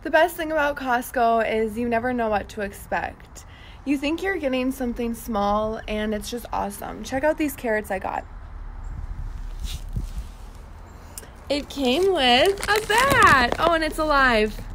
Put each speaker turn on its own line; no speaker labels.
The best thing about Costco is you never know what to expect. You think you're getting something small, and it's just awesome. Check out these carrots I got. It came with a bat. Oh, and it's alive.